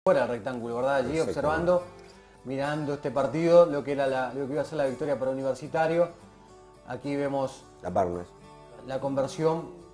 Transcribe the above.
fuera del rectángulo, ¿verdad? Allí observando, mirando este partido, lo que iba a ser la victoria para Universitario. Aquí vemos La Parmes. la conversión